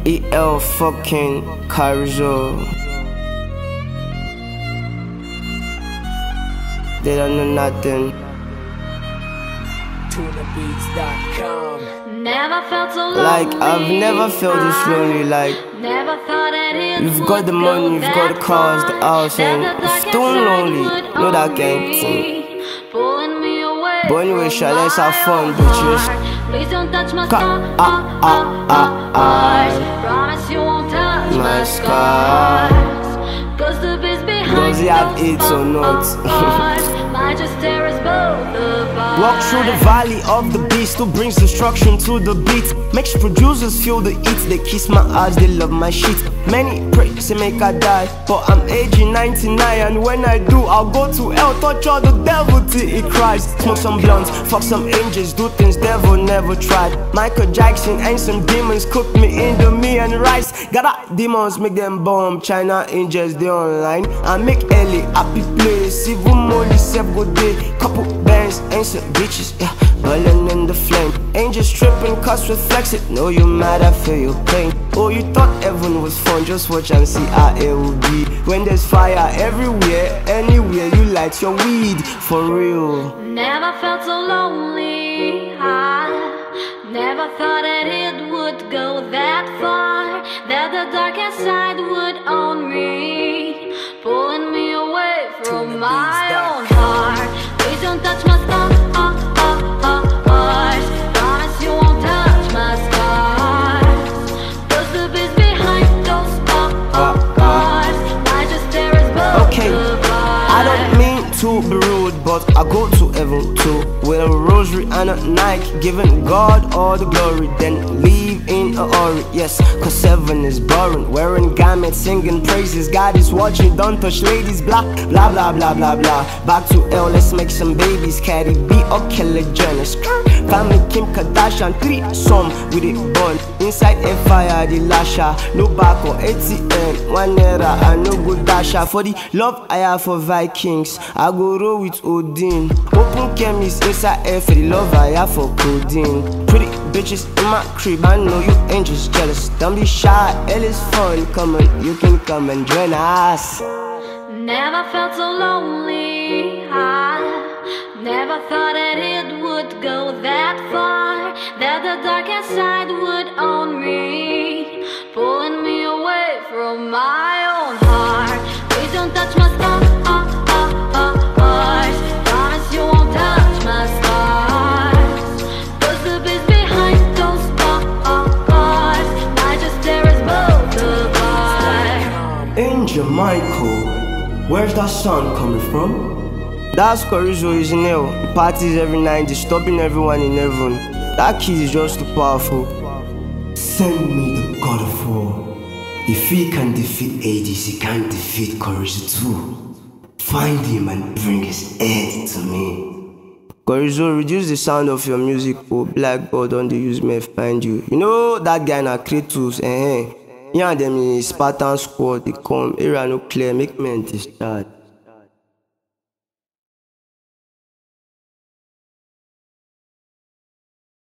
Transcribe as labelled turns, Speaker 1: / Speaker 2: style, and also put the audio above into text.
Speaker 1: EL fucking Carizo. They don't know nothing.
Speaker 2: TunaBeats.com.
Speaker 3: Never felt so lonely.
Speaker 1: Like I've never felt this lonely. Like
Speaker 3: never thought that it
Speaker 1: you've got the money, you've got the cars, the house, and you're still lonely. Know that gang thing.
Speaker 3: Pulling me away.
Speaker 1: But anyway, let's have fun, bitches.
Speaker 3: Please don't touch my scars. Promise you won't touch
Speaker 1: My
Speaker 3: my
Speaker 1: scars.
Speaker 3: scars. Cause the beast behind
Speaker 1: Does he have
Speaker 3: those
Speaker 1: AIDS or not?
Speaker 3: scars might just tear us both apart.
Speaker 1: Walk through the valley of the beast who brings destruction to the beat. Makes producers feel the heat. They kiss my ass, they love my shit. Many pray, say make I die, but I'm aging 99, and when I do, I'll go to hell, torture the devil till he cries. Smoke some blunts, fuck some angels, do things devil never tried. Michael Jackson and some demons cook me into me and rice. Gotta demons make them bomb, China angels they online. I make Ellie happy place, even Molly self go day. Couple bands and some bitches, yeah, burning in the flame. Angels tripping, cause reflex it. Know you mad, I feel your pain. Oh, you thought heaven was fun, just watch and see how it will be. When there's fire everywhere, anywhere you light your weed, for real.
Speaker 3: Never felt so lonely. I never thought that it would go that far, that the darkest side would own me, pulling me away from my own heart. Please don't touch my scars. Promise you won't touch my scars. Cause the beast behind those scars might just tear us both
Speaker 1: Okay,
Speaker 3: apart.
Speaker 1: I don't mean to be rude, but I go to heaven too, with a rosary and a Nike, giving God all the glory, then leave in a hurry. Yes, cause heaven is boring, wearing garments, singing praises. God is watching, don't touch ladies, blah, blah, blah, blah, blah, blah. Back to hell, let's make some babies. Cardi B or Kelly Jenner, family Kim Kardashian, 3 some with it bun. Inside a fire, the lasher, no back or ATM, 1 naira and no good dasher. For the love I have for Vikings, I go roll with Odin. Open chemist inside air for the love I have for codeine. Pretty bitches in my crib, I know you ain't just jealous. Don't be shy, hell is fun, come on, you can come and join us.
Speaker 3: Never felt so lonely. I never thought that it would go that far, that the darkest side would own me, pulling me away from my own heart. Please don't touch my scars. Promise you won't touch my scars. Cause the beast behind those scars might just tear us both apart.
Speaker 1: Angel Michael, where's that sound coming from? That's Carizo is in hell. He parties every night, disturbing everyone in heaven. That kid is just too powerful. Send me the God of War. If he can defeat Hades, he can defeat Carizo too. Find him and bring his head to me. Carizo, reduce the sound of your music, oh black God, don't they use me find you. You know that guy na Kratos, He and them in Spartan squad, they come, area no clear, make men discharge.